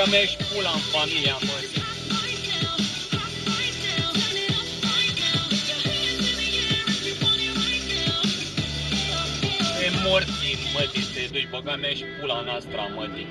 băga mea și pula în familia, mă. E morții, mătii, te duci, băga mea și pula în astra, mătii.